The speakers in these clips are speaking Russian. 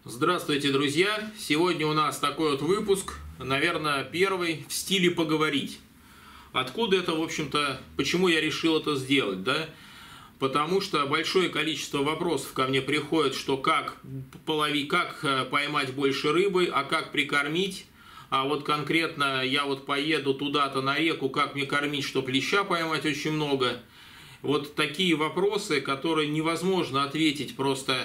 Здравствуйте, друзья! Сегодня у нас такой вот выпуск, наверное, первый в стиле поговорить. Откуда это, в общем-то, почему я решил это сделать, да? Потому что большое количество вопросов ко мне приходит, что как поймать больше рыбы, а как прикормить. А вот конкретно я вот поеду туда-то на реку, как мне кормить, чтобы леща поймать очень много. Вот такие вопросы, которые невозможно ответить просто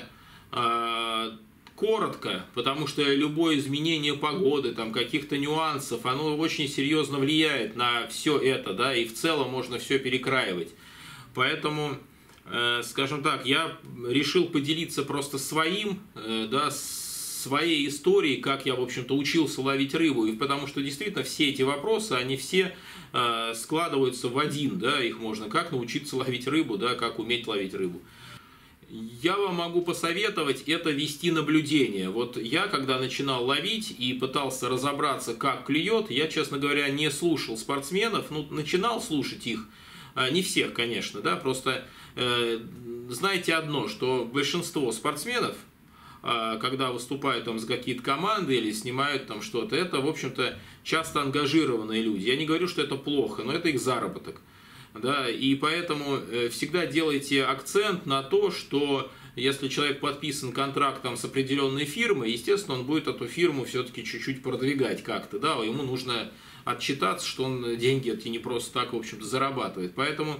коротко, потому что любое изменение погоды, там каких-то нюансов, оно очень серьезно влияет на все это, да, и в целом можно все перекраивать. Поэтому, скажем так, я решил поделиться просто своим, да, своей историей, как я, в общем-то, учился ловить рыбу, и потому что действительно все эти вопросы, они все складываются в один, да, их можно как научиться ловить рыбу, да, как уметь ловить рыбу. Я вам могу посоветовать это вести наблюдение. Вот я, когда начинал ловить и пытался разобраться, как клюет, я, честно говоря, не слушал спортсменов, ну, начинал слушать их, не всех, конечно, да, просто знаете одно, что большинство спортсменов, когда выступают там с какие-то команды или снимают там что-то, это, в общем-то, часто ангажированные люди. Я не говорю, что это плохо, но это их заработок. Да, и поэтому всегда делайте акцент на то, что если человек подписан контрактом с определенной фирмой, естественно, он будет эту фирму все-таки чуть-чуть продвигать как-то, да, ему нужно отчитаться, что он деньги эти не просто так, в общем-то, зарабатывает. Поэтому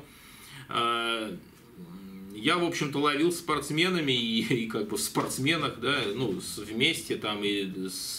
я, в общем-то, ловил с спортсменами и как бы в спортсменах, да, ну, вместе там и с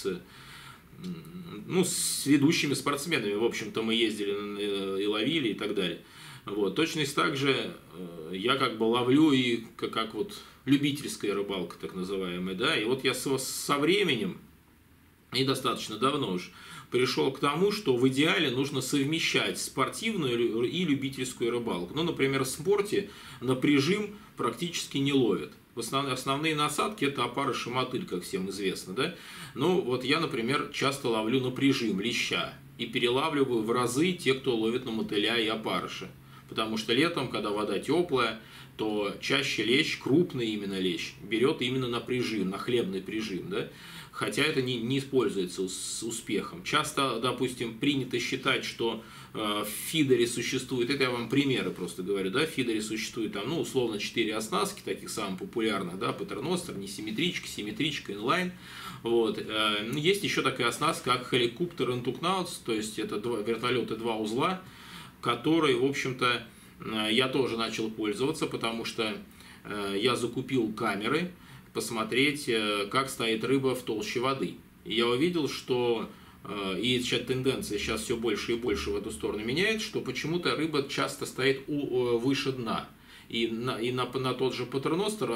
ведущими спортсменами, в общем-то, мы ездили и ловили и так далее. Вот. Точно так же я как бы ловлю и как вот любительская рыбалка, так называемая, да, и вот я со временем, и достаточно давно уже, пришел к тому, что в идеале нужно совмещать спортивную и любительскую рыбалку. Ну, например, в спорте на прижим практически не ловят. Основные насадки – это опарыш и мотыль, как всем известно, да. Ну, вот я, например, часто ловлю на прижим леща и перелавливаю в разы те, кто ловит на мотыля и опарыша. Потому что летом, когда вода теплая, то чаще лещ, крупный именно лещ, берет именно на прижим, на хлебный прижим, да? Хотя это не используется с успехом. Часто, допустим, принято считать, что в фидере существует, это я вам примеры просто говорю, да, в фидере существует там, ну, условно, 4 оснастки, таких самых популярных, да, патерностер, несимметричка, симметричка, инлайн. Вот. Есть еще такая оснастка, как Helicopter and Tugnuts, то есть это вертолеты 2 узла, который, в общем-то, я тоже начал пользоваться, потому что я закупил камеры, посмотреть, как стоит рыба в толще воды. И я увидел, что, и сейчас тенденция сейчас все больше и больше в эту сторону меняет, что почему-то рыба часто стоит выше дна. И на тот же патерностер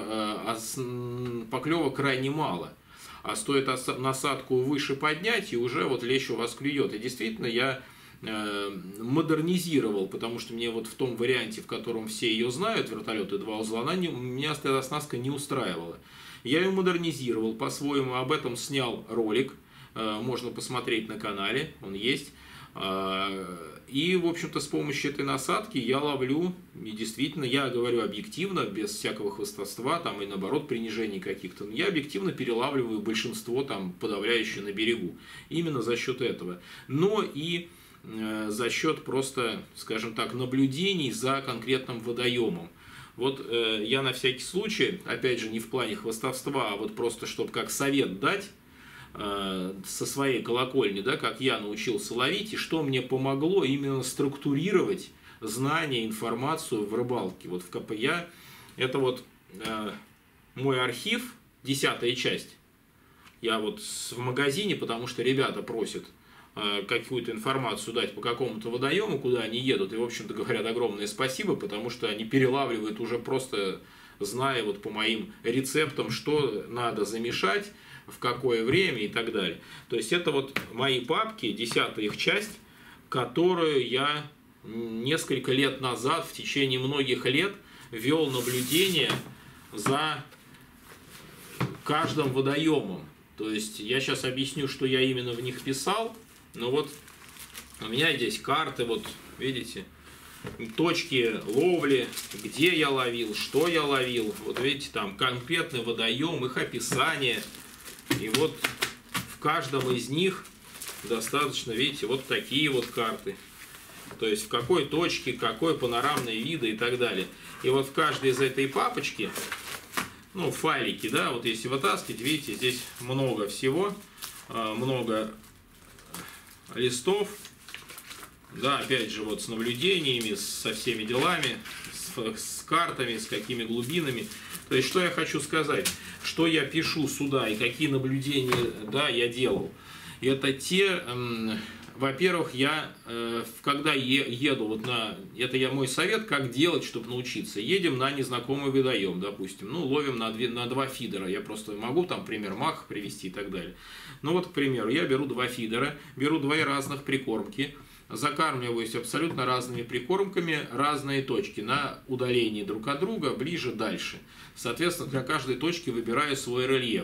поклевок крайне мало. А стоит насадку выше поднять, и уже вот лещ у вас клюет. И действительно, я модернизировал, потому что мне вот в том варианте, в котором все ее знают, вертолеты 2 узла, меня эта оснастка не устраивала. Я ее модернизировал по-своему, об этом снял ролик, можно посмотреть на канале, он есть. И, в общем-то, с помощью этой насадки я ловлю, и действительно, я говорю объективно, без всякого хвастовства, там, и наоборот, принижений каких-то, я объективно перелавливаю большинство, там, подавляющее на берегу, именно за счет этого. Но и за счет просто, скажем так, наблюдений за конкретным водоемом. Вот я на всякий случай, опять же, не в плане хвастовства, а вот просто, чтобы как совет дать со своей колокольни, да, как я научился ловить, и что мне помогло именно структурировать знания, информацию в рыбалке. Вот в КПЯ, это вот мой архив, 10-я часть. Я вот в магазине, потому что ребята просят какую-то информацию дать по какому-то водоему, куда они едут, и, в общем-то, говорят огромное спасибо, потому что они перелавливают уже просто, зная вот по моим рецептам, что надо замешать, в какое время и так далее. То есть это вот мои папки, 10-я их часть, которую я несколько лет назад, в течение многих лет, вел наблюдение за каждым водоемом. То есть я сейчас объясню, что я именно в них писал. Но вот у меня здесь карты, вот видите, точки ловли, где я ловил, что я ловил. Вот видите, там конкретный водоем, их описание. И вот в каждом из них достаточно, видите, вот такие вот карты. То есть в какой точке, какой панорамные виды и так далее. И вот в каждой из этой папочки, ну, файлики, да, вот если вытаскивать, видите, здесь много всего, много листов, да, опять же, вот с наблюдениями, со всеми делами, с картами, с какими глубинами. То есть, что я хочу сказать, что я пишу сюда и какие наблюдения, да, я делал. Это те, во-первых, я, когда еду вот на, это мой совет, как делать, чтобы научиться. Едем на незнакомый водоем, допустим, ну, ловим на 2 фидера, я просто могу там пример мах привести и так далее. Ну, вот, к примеру, я беру 2 фидера, беру 2 разных прикормки, закармливаюсь абсолютно разными прикормками, разные точки на удалении друг от друга, ближе, дальше. Соответственно, для каждой точки выбираю свой рельеф.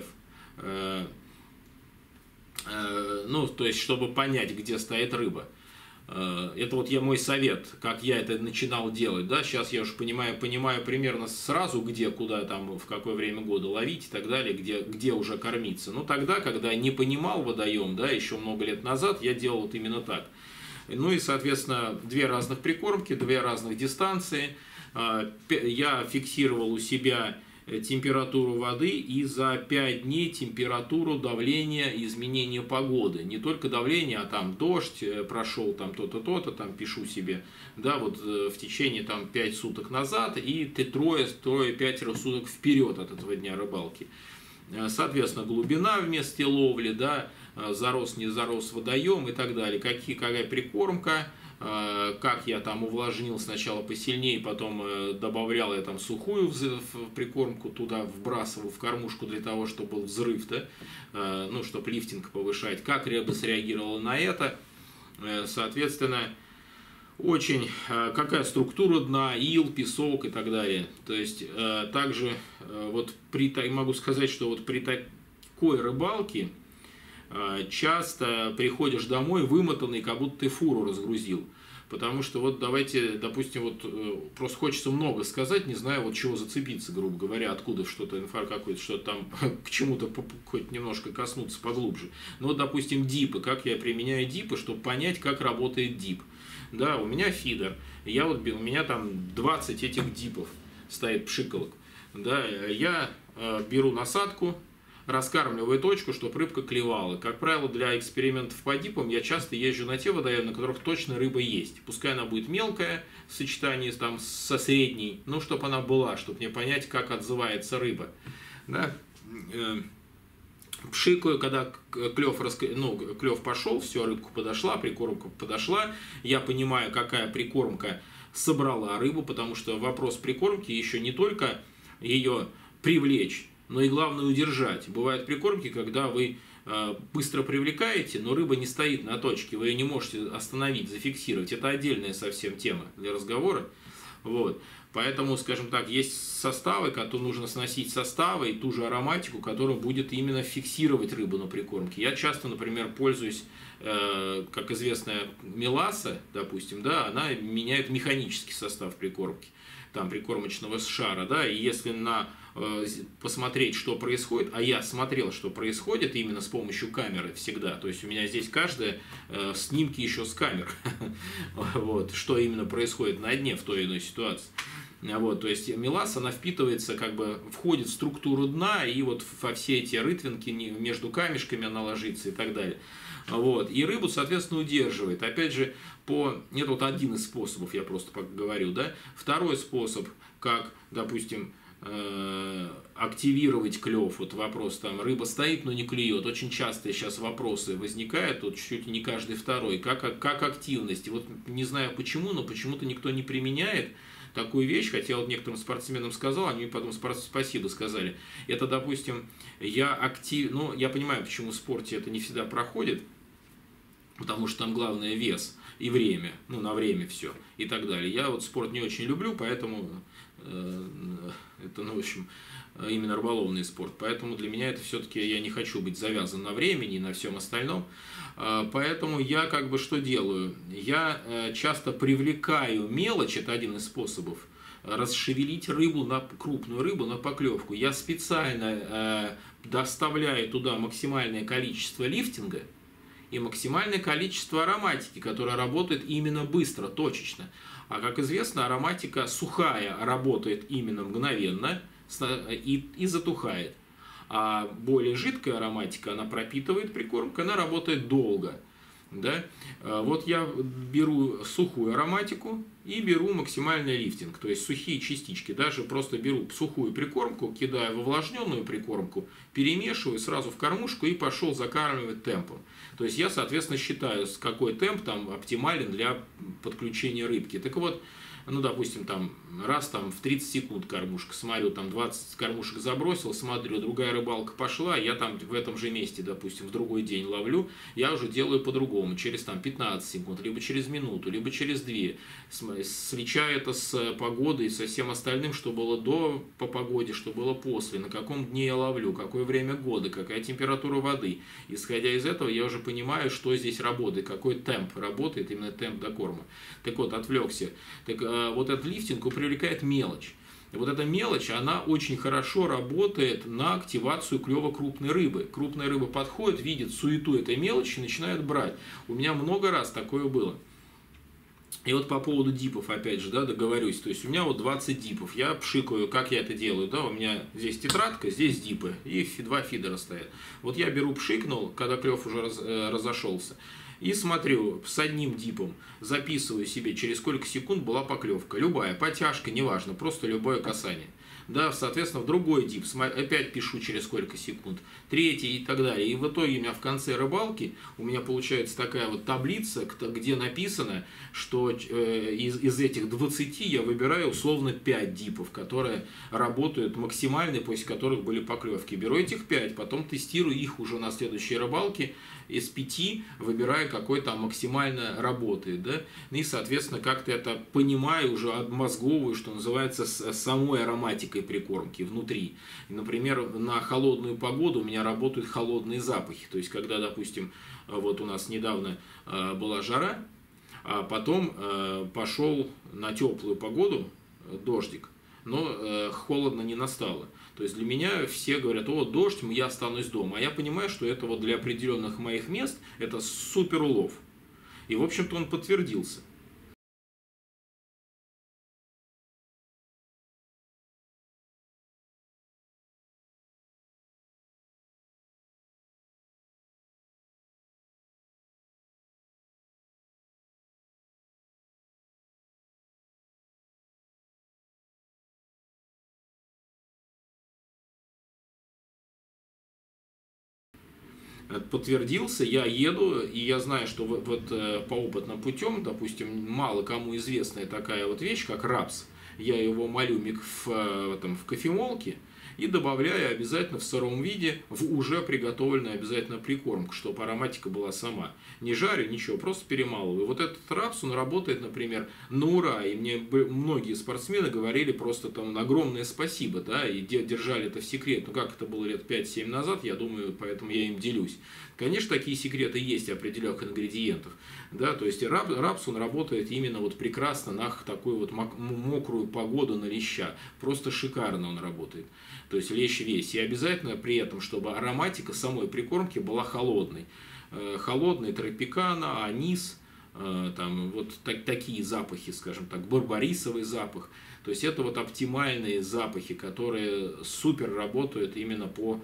Ну, то есть, чтобы понять, где стоит рыба. Это вот мой совет, как я это начинал делать, да, сейчас я уже понимаю примерно сразу, где, куда там, в какое время года ловить и так далее, где уже кормиться. Но тогда, когда не понимал водоем, да, еще много лет назад, я делал вот именно так. Ну и, соответственно, 2 разных прикормки, 2 разных дистанции. Я фиксировал у себя температуру воды и за 5 дней температуру, давление, изменение погоды. Не только давление, а там дождь прошел, там то-то, то-то, там пишу себе, да, вот в течение там 5 суток назад и 3-5 суток вперед от этого дня рыбалки. Соответственно, глубина в месте ловли, да, зарос, не зарос водоем и так далее. Какая прикормка, как я там увлажнил сначала посильнее, потом добавлял я там сухую в прикормку, туда вбрасывал в кормушку для того, чтобы был взрыв, да, ну, чтобы лифтинг повышать, как рыба среагировала на это, соответственно, очень, какая структура дна, ил, песок и так далее. То есть, также, вот могу сказать, что вот при такой рыбалке часто приходишь домой вымотанный, как будто ты фуру разгрузил. Потому что вот давайте, допустим, вот просто хочется много сказать, не знаю, вот чего зацепиться, грубо говоря, откуда что-то, какое-то, что-то там к чему-то хоть немножко коснуться поглубже. Ну вот, допустим, дипы, как я применяю дипы, чтобы понять, как работает дип. Да, у меня фидер, у меня там 20 этих дипов стоит пшиколок. Да, я беру насадку, раскармливаю точку, чтобы рыбка клевала. Как правило, для экспериментов по дипам я часто езжу на те водоемы, на которых точно рыба есть. Пускай она будет мелкая в сочетании там, со средней, но чтобы она была, чтобы мне понять, как отзывается рыба. Да? Пшикаю, когда клев пошел, все, рыбка подошла, прикормка подошла. Я понимаю, какая прикормка собрала рыбу, потому что вопрос прикормки еще не только ее привлечь, но и главное удержать. Бывают прикормки, когда вы быстро привлекаете, но рыба не стоит на точке, вы ее не можете остановить, зафиксировать. Это отдельная совсем тема для разговора. Вот. Поэтому, скажем так, есть составы, которые нужно сносить составы и ту же ароматику, которая будет именно фиксировать рыбу на прикормке. Я часто, например, пользуюсь, как известная меласа, допустим, да, она меняет механический состав прикормки, там, прикормочного шара, да, и если посмотреть, что происходит, а я смотрел, что происходит именно с помощью камеры всегда, то есть у меня здесь каждое снимки еще с камер, вот, что именно происходит на дне в той или иной ситуации. Вот, то есть меласа, она впитывается, как бы входит в структуру дна, и вот во все эти рытвинки между камешками она ложится и так далее. Вот, и рыбу, соответственно, удерживает. Опять же, это вот один из способов, я просто говорю, да. Второй способ, как, допустим, активировать клев, вот вопрос там, рыба стоит, но не клюет. Очень часто сейчас вопросы возникают, вот чуть ли не каждый второй, как активность. И вот не знаю почему, но почему-то никто не применяет такую вещь, хотя я вот некоторым спортсменам сказал, они мне потом спасибо сказали. Это, допустим, я понимаю, почему в спорте это не всегда проходит, потому что там главное вес и время, на время все и так далее. Я вот спорт не очень люблю, поэтому это, в общем, именно рыболовный спорт. Поэтому для меня это все-таки, я не хочу быть завязан на времени и на всем остальном. Поэтому я как бы что делаю? Я часто привлекаю мелочь, это один из способов, расшевелить рыбу, крупную рыбу на поклевку. Я специально доставляя туда максимальное количество лифтинга и максимальное количество ароматики, которая работает именно быстро, точечно. А как известно, ароматика сухая работает именно мгновенно и затухает. А более жидкая ароматика, она пропитывает прикормку, она работает долго. Да? Вот я беру сухую ароматику и беру максимальный лифтинг, то есть сухие частички. Даже просто беру сухую прикормку, кидаю в увлажненную прикормку, перемешиваю сразу в кормушку и пошел закармливать темпом. То есть я, соответственно, считаю, какой темп там оптимален для подключения рыбки. Так вот, ну, допустим, там раз там в 30 секунд кормушка, смотрю, там 20 кормушек забросил, смотрю, другая рыбалка пошла, я там в этом же месте, допустим, в другой день ловлю, я уже делаю по-другому, через там 15 секунд, либо через минуту, либо через 2, свечаю это с погодой, со всем остальным, что было по погоде, что было после, на каком дне я ловлю, какое время года, какая температура воды. Исходя из этого, я уже понимаю, что здесь работает, какой темп работает, именно темп докорма. Так вот, отвлекся. Так вот этот лифтинг привлекает мелочь. И вот эта мелочь, она очень хорошо работает на активацию клёва крупной рыбы. Крупная рыба подходит, видит суету этой мелочи и начинает брать. У меня много раз такое было. И вот по поводу дипов, опять же, да, договорюсь. То есть у меня вот 20 дипов. Я пшикаю, как я это делаю, да, у меня здесь тетрадка, здесь дипы, и 2 фидера стоят. Вот я беру, пшикнул, когда клев уже разошелся. И смотрю, с одним дипом записываю себе, через сколько секунд была поклевка. Любая, потяжка, неважно, просто любое касание. Да, соответственно, в другой дип опять пишу, через сколько секунд. Третий и так далее. И в итоге у меня в конце рыбалки у меня получается такая вот таблица, где написано, что из этих 20 я выбираю условно 5 дипов, которые работают максимально, после которых были поклевки. Беру этих 5, потом тестирую их уже на следующей рыбалке. Из 5 выбираю, какой там максимально работает. Да? И, соответственно, как-то это понимаю, уже обмозговываю, что называется, с самой ароматикой прикормки внутри. И, например, на холодную погоду у меня работают холодные запахи. То есть, когда, допустим, вот у нас недавно была жара, а потом пошел на теплую погоду дождик, но холодно не настало. То есть для меня все говорят: о, дождь, я останусь дома. А я понимаю, что это вот для определенных моих мест это супер улов. И, в общем-то, он подтвердился. Подтвердился, я еду, и я знаю, что вот по опытным путем, допустим, мало кому известная такая вот вещь, как рапс. Я его молю в кофемолке и добавляю обязательно в сыром виде в уже приготовленную обязательно прикормку, чтобы ароматика была сама. Не жарю, ничего, просто перемалываю. Вот этот рапс, он работает, например, на ура. И мне многие спортсмены говорили просто там огромное спасибо, да, и держали это в секрет. Ну, как это было лет 5-7 назад, я думаю, поэтому я им делюсь. Конечно, такие секреты есть определенных ингредиентов. Да, то есть рапс, он работает именно вот прекрасно на такую вот мокрую погоду на леща. Просто шикарно он работает. То есть лещ весь. И обязательно при этом, чтобы ароматика самой прикормки была холодной. Холодный тропикана, анис, там вот такие запахи, скажем так, барбарисовый запах. То есть это вот оптимальные запахи, которые супер работают именно по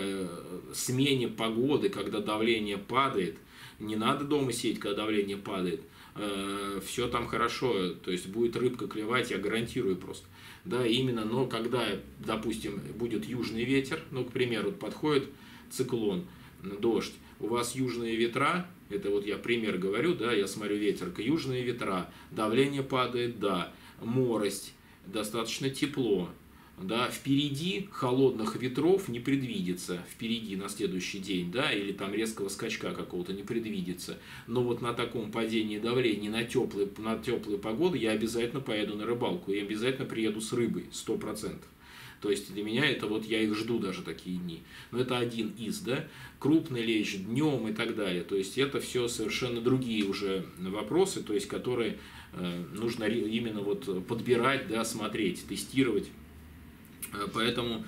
смене погоды, когда давление падает. Не надо дома сидеть, когда давление падает. Все там хорошо, то есть будет рыбка клевать, я гарантирую просто. Да, именно, но когда, допустим, будет южный ветер, ну, к примеру, подходит циклон, дождь, у вас южные ветра, это вот я пример говорю, да, я смотрю ветер, южные ветра, давление падает, да, морость, достаточно тепло, да, впереди холодных ветров не предвидится, впереди на следующий день, да, или там резкого скачка какого-то не предвидится, но вот на таком падении давления, на теплую погоду я обязательно поеду на рыбалку, и обязательно приеду с рыбой, 100%. То есть для меня это вот, я их жду даже такие дни. Но это один из, да, крупный лещ днем и так далее. То есть это все совершенно другие уже вопросы, то есть которые нужно именно вот подбирать, да, смотреть, тестировать. Поэтому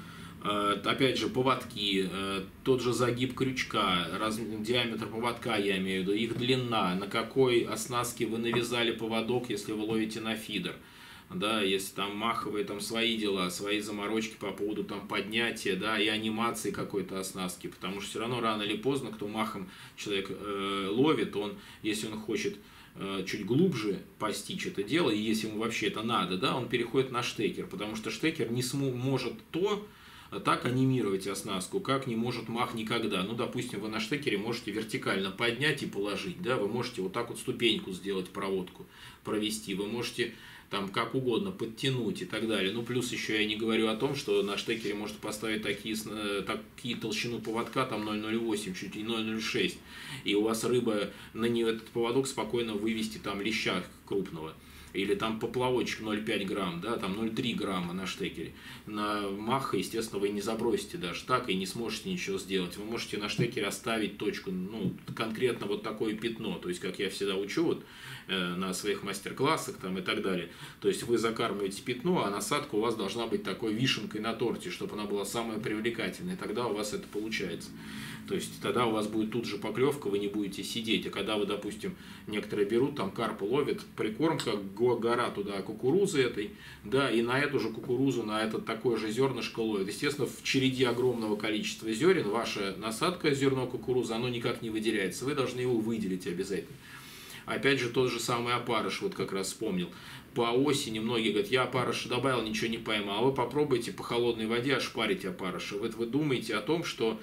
Опять же, поводки, тот же загиб крючка, диаметр поводка, я имею в виду, их длина, на какой оснастке вы навязали поводок, если вы ловите на фидер. Да, если там маховые там свои дела, свои заморочки по поводу там поднятия, да, и анимации какой-то оснастки, потому что все равно рано или поздно, кто махом человек ловит, он, если он хочет чуть глубже постичь это дело, и если ему вообще это надо, да, он переходит на штекер, потому что штекер не может так анимировать оснастку, как не может мах никогда. Ну, допустим, вы на штекере можете вертикально поднять и положить, да, вы можете вот так вот ступеньку сделать, проводку провести, вы можете там как угодно подтянуть и так далее. Ну, плюс еще я не говорю о том, что на штекере можно поставить такие толщину поводка, там 0,08, чуть не 0,06, и у вас рыба на нее этот поводок спокойно вывести там леща крупного. Или там поплавочек 0,5 грамм, да, там 0,3 грамма на штекере. На маха, естественно, вы не забросите даже так и не сможете ничего сделать. Вы можете на штекере оставить точку, ну, конкретно вот такое пятно. То есть, как я всегда учу вот, на своих мастер-классах там, и так далее. То есть, вы закармливаете пятно, а насадка у вас должна быть такой вишенкой на торте, чтобы она была самая привлекательная. И тогда у вас это получается. То есть, тогда у вас будет тут же поклевка, вы не будете сидеть. А когда вы, допустим, некоторые берут, там карпа ловят, прикормка, гора туда кукурузы этой, да, и на эту же кукурузу, на этот такое же зернышко ловят. Естественно, в череде огромного количества зерен ваша насадка зерно кукурузы, оно никак не выделяется. Вы должны его выделить обязательно. Опять же, тот же самый опарыш, вот как раз вспомнил. По осени многие говорят, я опарыша добавил, ничего не поймал. А вы попробуйте по холодной воде ошпарить опарыша. Вы думаете о том, что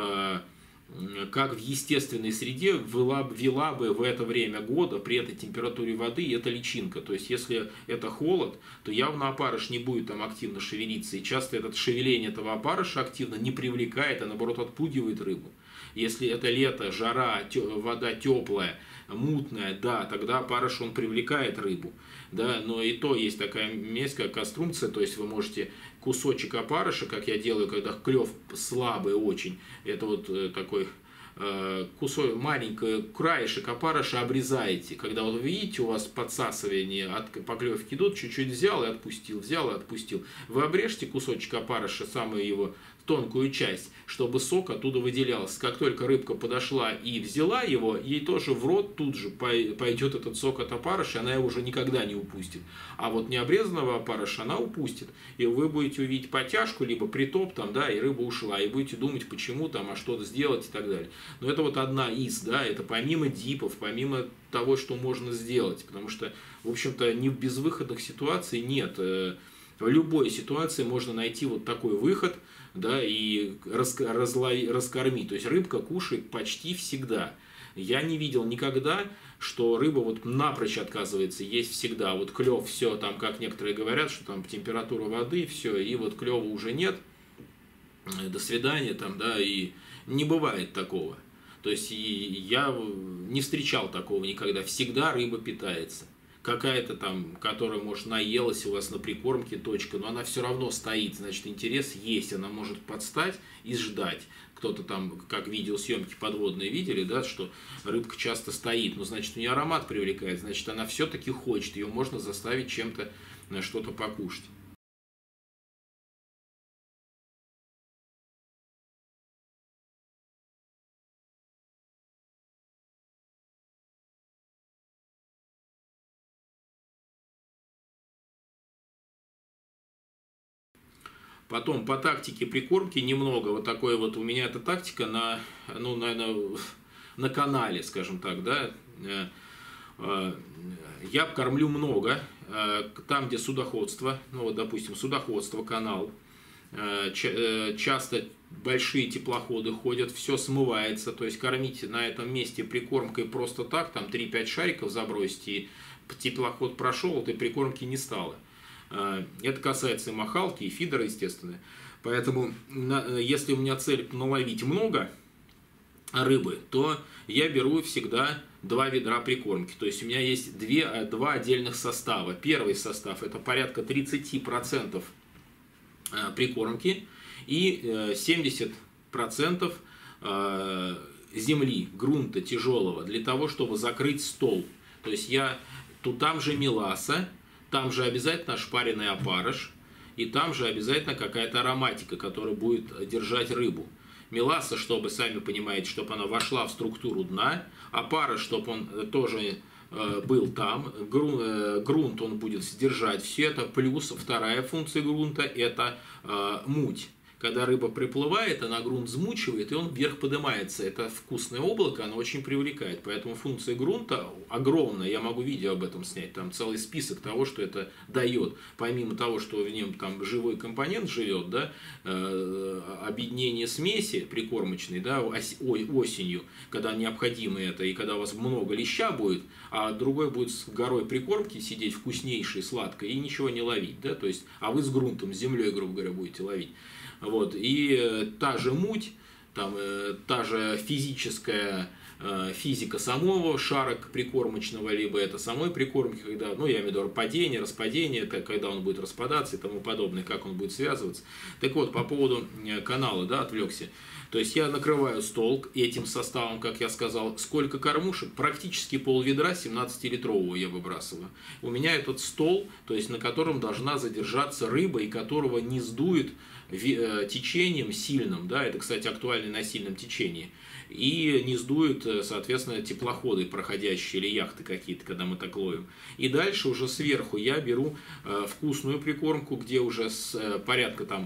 как в естественной среде вела бы в это время года при этой температуре воды эта личинка. То есть, если это холод, то явно опарыш не будет там активно шевелиться. И часто это шевеление этого опарыша активно не привлекает, а наоборот отпугивает рыбу. Если это лето, жара, вода теплая, мутная, да, тогда опарыш он привлекает рыбу. Да, но и то есть такая месть, как каструмция, то есть вы можете кусочек опарыша, как я делаю, когда клев слабый очень, это вот такой кусок, маленький краешек опарыша обрезаете. Когда вот вы видите, у вас подсасывание от поклевки идут, чуть-чуть взял и отпустил, взял и отпустил. Вы обрежьте кусочек опарыша, самую его тонкую часть, чтобы сок оттуда выделялся. Как только рыбка подошла и взяла его, ей тоже в рот тут же пойдет этот сок от опарыша, она его уже никогда не упустит. А вот необрезанного опарыша она упустит. И вы будете увидеть потяжку, либо притоп там, да, и рыба ушла. И будете думать, почему там, а что-то сделать и так далее. Но это вот одна из, да, это помимо дипов, помимо того, что можно сделать. Потому что, в общем-то, ни в безвыходных ситуаций нет. В любой ситуации можно найти вот такой выход, да, и раскормить. То есть рыбка кушает почти всегда. Я не видел никогда, что рыба вот напрочь отказывается есть всегда. Вот клев, все там, как некоторые говорят, что там температура воды, все, и вот клева уже нет. До свидания там, да, и не бывает такого. То есть я не встречал такого никогда. Всегда рыба питается. Какая-то там, которая, может, наелась у вас на прикормке точка, но она все равно стоит, значит, интерес есть, она может подстать и ждать. Кто-то там, как видеосъемки подводные видели, да, что рыбка часто стоит, но значит, у нее аромат привлекает, значит, она все-таки хочет, ее можно заставить чем-то, что-то покушать. Потом по тактике прикормки немного. Вот такой вот у меня эта тактика на, ну, наверное, на канале, скажем так, да. Я кормлю много. Там, где судоходство, ну вот, допустим, судоходство, канал, часто большие теплоходы ходят, все смывается. То есть кормить на этом месте прикормкой просто так, там 3-5 шариков забросить, и теплоход прошел, этой прикормки не стало. Это касается и махалки, и фидера, естественно. Поэтому, если у меня цель наловить много рыбы, то я беру всегда 2 ведра прикормки. То есть у меня есть 2 отдельных состава. Первый состав — это порядка 30% прикормки и 70% земли, грунта тяжелого, для того, чтобы закрыть стол. То есть там же меласа, там же обязательно ошпаренный опарыш, и там же обязательно какая-то ароматика, которая будет держать рыбу. Меласса, чтобы, сами понимаете, чтобы она вошла в структуру дна, а пара, чтобы он тоже был там, грунт он будет содержать все это, плюс вторая функция грунта – это муть. Когда рыба приплывает, она грунт взмучивает, и он вверх поднимается. Это вкусное облако, оно очень привлекает. Поэтому функция грунта огромная. Я могу видео об этом снять. Там целый список того, что это дает. Помимо того, что в нем там живой компонент живет, да, объединение смеси прикормочной, да, осенью, когда необходимо это, и когда у вас много леща будет, а другой будет с горой прикормки сидеть вкуснейшей, сладкой, и ничего не ловить. Да, то есть, а вы с грунтом, с землей, грубо говоря, будете ловить. Вот. И та же муть, там, та же физическая физика самого шара прикормочного, либо это самой прикормки, когда, ну, я имею в виду падение, распадение, это когда он будет распадаться и тому подобное, как он будет связываться. Так вот, по поводу канала, да, отвлекся. То есть я накрываю стол этим составом, как я сказал, сколько кормушек, практически пол-ведра 17-литрового я выбрасываю. У меня этот стол, то есть на котором должна задержаться рыба, и которого не сдует течением сильным, да, это, кстати, актуально на сильном течении, и не сдует, соответственно, теплоходы проходящие или яхты какие-то, когда мы так ловим. И дальше уже сверху я беру вкусную прикормку, где уже с порядка там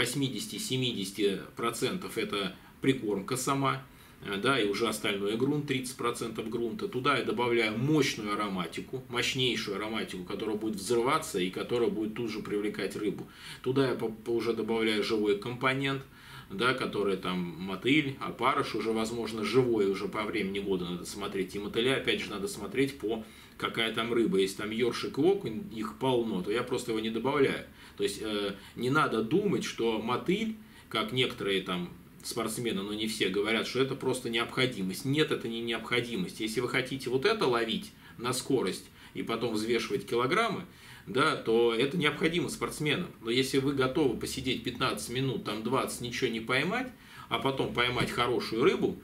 80-70% это прикормка сама, да, и уже остальное грунт, 30% грунта. Туда я добавляю мощную ароматику, мощнейшую ароматику, которая будет взрываться и которая будет тут же привлекать рыбу. Туда я уже добавляю живой компонент, да, который там мотыль, опарыш уже, возможно, живой, уже по времени года надо смотреть. И мотыля, опять же, надо смотреть по какая там рыба. Если там ёршик и окунь, их полно, то я просто его не добавляю. То есть не надо думать, что мотыль, как некоторые там спортсмены, но не все, говорят, что это просто необходимость. Нет, это не необходимость. Если вы хотите вот это ловить на скорость и потом взвешивать килограммы, да, то это необходимо спортсменам. Но если вы готовы посидеть 15 минут, там 20, ничего не поймать, а потом поймать хорошую рыбу,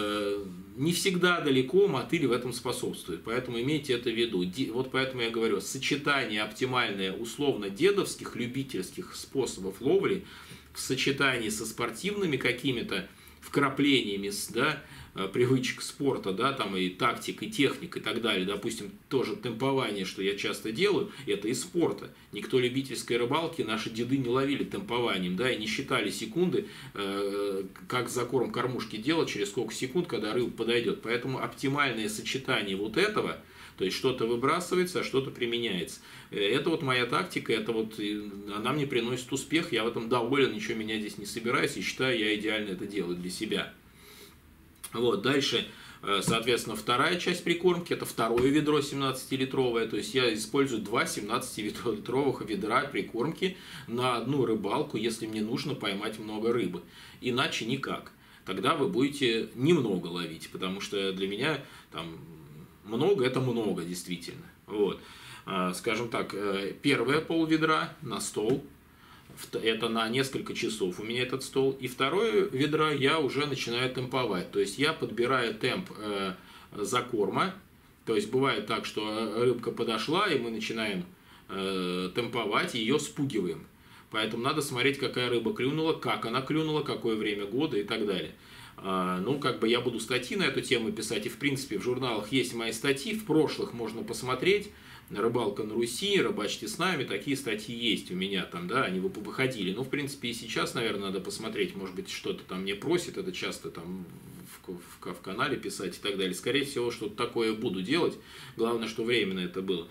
не всегда далеко мотыль в этом способствует. Поэтому имейте это в виду. Вот поэтому я говорю, сочетание оптимальное условно дедовских, любительских способов ловли в сочетании со спортивными какими-то вкраплениями, да, привычек спорта, да, там и тактик, и техник, и так далее. Допустим, тоже темпование, что я часто делаю, это из спорта. Никто любительской рыбалки, наши деды не ловили темпованием, да, и не считали секунды, как закорм кормушки делать, через сколько секунд, когда рыба подойдет. Поэтому оптимальное сочетание вот этого, то есть что-то выбрасывается, а что-то применяется. Это вот моя тактика, это вот она мне приносит успех, я в этом доволен, ничего менять здесь не собираюсь и считаю, я идеально это делаю для себя. Вот, дальше, соответственно, вторая часть прикормки, это второе ведро 17-литровое, то есть я использую два 17-литровых ведра прикормки на одну рыбалку, если мне нужно поймать много рыбы, иначе никак. Тогда вы будете немного ловить, потому что для меня там много – это много, действительно. Вот. Скажем так, первое пол-ведра на стол, это на несколько часов у меня этот стол, и второе ведро я уже начинаю темповать, то есть я подбираю темп закорма, то есть бывает так, что рыбка подошла, и мы начинаем темповать, и ее спугиваем. Поэтому надо смотреть, какая рыба клюнула, как она клюнула, какое время года и так далее. Ну, как бы я буду статьи на эту тему писать, и в принципе в журналах есть мои статьи, в прошлых можно посмотреть, «Рыбалка на Руси», «Рыбачьте с нами», такие статьи есть у меня там, да, они выходили. Ну, в принципе, и сейчас, наверное, надо посмотреть, может быть, что-то там мне просит, это часто там в канале писать и так далее. Скорее всего, что-то такое буду делать, главное, что временно это было.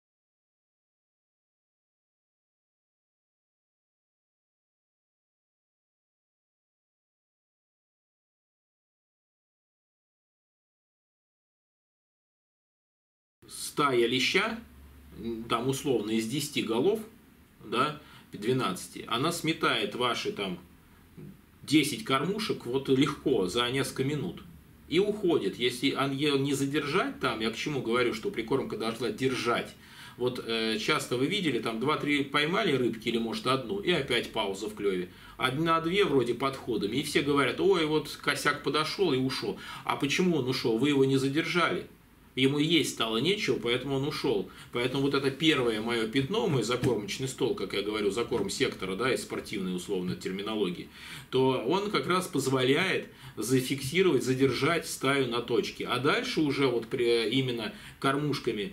Стая леща, там условно из 10 голов, да, 12, она сметает ваши там 10 кормушек вот легко за несколько минут и уходит. Если ее не задержать там, я к чему говорю, что прикормка должна держать. Вот часто вы видели, там 2-3 поймали рыбки или может одну, и опять пауза в клеве. Одна-две вроде подходами, и все говорят, ой, вот косяк подошел и ушел. А почему он ушел? Вы его не задержали. ему есть стало нечего, поэтому он ушел. Поэтому вот это первое мое пятно, мой закормочный стол, как я говорю, закорм сектора, да, из спортивной условной терминологии, то он как раз позволяет зафиксировать, задержать стаю на точке. А дальше уже вот именно кормушками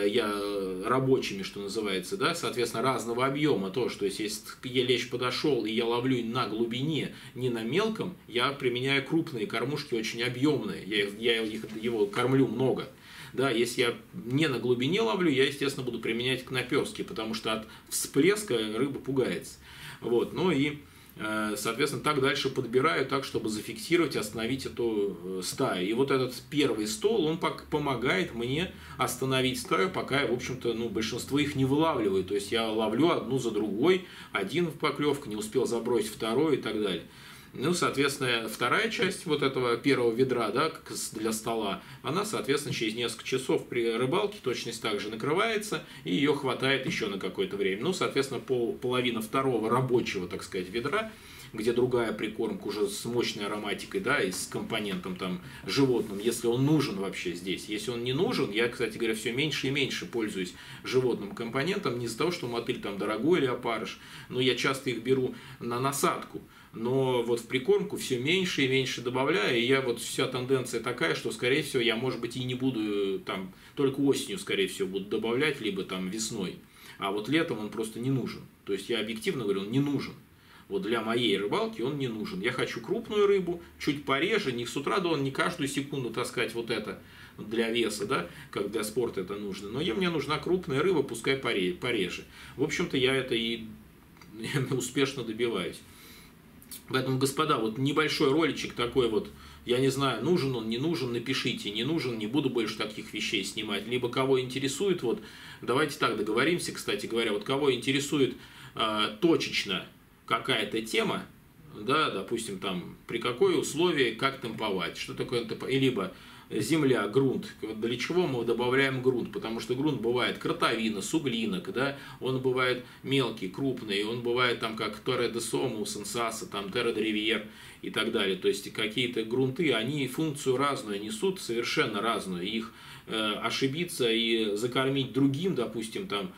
рабочими, что называется, да, соответственно, разного объема, то, что если лещ подошел и я ловлю на глубине, не на мелком, я применяю крупные кормушки, очень объемные, я его кормлю много. Да, если я не на глубине ловлю, я, естественно, буду применять к наперстке, потому что от всплеска рыба пугается. Вот, ну и соответственно, так дальше подбираю, так, чтобы зафиксировать, остановить эту стаю. И вот этот первый стол, он помогает мне остановить стаю, пока я, в общем-то, большинство их не вылавливаю. То есть, я ловлю одну за другой, один в поклевку, не успел забросить второй и так далее. Ну, соответственно, вторая часть вот этого первого ведра, да, для стола, она, соответственно, через несколько часов при рыбалке точность также накрывается, и ее хватает еще на какое-то время. Ну, соответственно, половина второго рабочего, так сказать, ведра, где другая прикормка уже с мощной ароматикой, да, и с компонентом там животным, если он нужен вообще здесь. Если он не нужен, я, кстати говоря, все меньше и меньше пользуюсь животным компонентом, не из-за того, что мотыль там дорогой или опарыш, но я часто их беру на насадку. Но вот в прикормку все меньше и меньше добавляю, и я вот вся тенденция такая, что, скорее всего, я, может быть, и не буду там, только осенью, скорее всего, буду добавлять, либо там весной. А вот летом он просто не нужен. То есть, я объективно говорю, он не нужен. Вот для моей рыбалки он не нужен. Я хочу крупную рыбу, чуть пореже, не с утра до не каждую секунду таскать вот это для веса, да, как для спорта это нужно. Но мне нужна крупная рыба, пускай пореже. В общем-то, я это и успешно добиваюсь. Поэтому, господа, вот небольшой роличек такой вот, я не знаю, нужен он, не нужен, напишите, не нужен, не буду больше таких вещей снимать. Либо кого интересует, вот, давайте так договоримся, кстати говоря, вот кого интересует точечно какая-то тема, да, допустим, там, при какой условии, как темповать, что такое темповать, либо земля, грунт. Для чего мы добавляем грунт? Потому что грунт бывает кротовина, суглинок, да, он бывает мелкий, крупный, он бывает там как Terra de Somo, Сенсаса, там Terra de Rivière и так далее. То есть какие-то грунты, они функцию разную несут, совершенно разную. Их ошибиться и закормить другим, допустим, там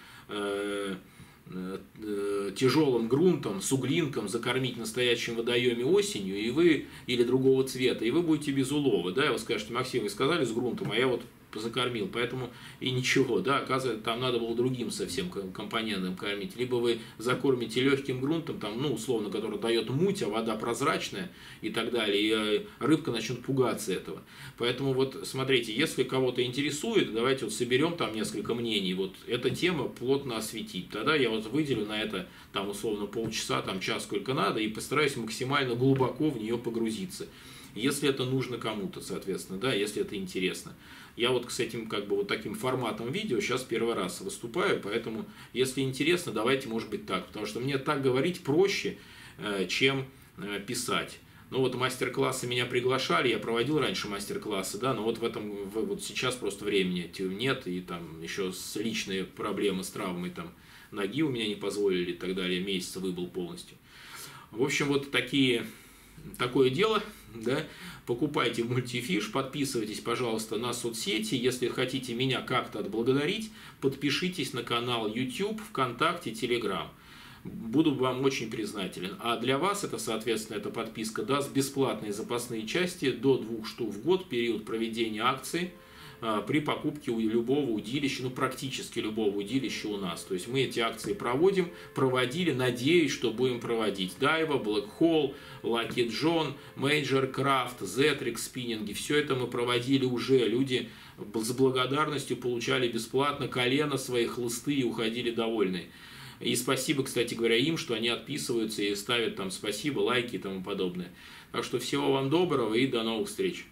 тяжелым грунтом, суглинком закормить в настоящем водоеме осенью, и вы, или другого цвета, и вы будете без улова, да, и вы скажете: Максим, вы сказали с грунтом, а я вот закормил, поэтому и ничего, да, оказывается, там надо было другим совсем компонентом кормить, либо вы закормите легким грунтом, там, ну, условно, который дает муть, а вода прозрачная и так далее, и рыбка начнет пугаться этого. Поэтому вот, смотрите, если кого-то интересует, давайте вот соберем там несколько мнений, вот эта тема плотно осветить, тогда я вот выделю на это, там, условно, полчаса, там, час, сколько надо, и постараюсь максимально глубоко в нее погрузиться. Если это нужно кому-то, соответственно, да, если это интересно. Я вот с этим, как бы, вот таким форматом видео сейчас первый раз выступаю, поэтому, если интересно, давайте, может быть, так, потому что мне так говорить проще, чем писать. Ну вот мастер-классы меня приглашали, я проводил раньше мастер-классы, да, но вот вот сейчас просто времени нет, и там еще личные проблемы с травмой, там ноги у меня не позволили и так далее, месяц выбыл полностью. В общем, вот такое дело, да, покупайте мультифиш, подписывайтесь, пожалуйста, на соцсети, если хотите меня как-то отблагодарить, подпишитесь на канал YouTube, ВКонтакте, Telegram. Буду вам очень признателен. А для вас это, соответственно, эта подписка даст бесплатные запасные части до 2 штук в год, период проведения акции, при покупке у любого удилища, ну практически любого удилища у нас. То есть мы эти акции проводили, надеюсь, что будем проводить. Дайва, Black Hole, Lucky John, Major Craft, Zetrix спиннинги, все это мы проводили уже. Люди с благодарностью получали бесплатно колено, свои хлысты и уходили довольные. И спасибо, кстати говоря, им, что они отписываются и ставят там спасибо, лайки и тому подобное. Так что всего вам доброго и до новых встреч.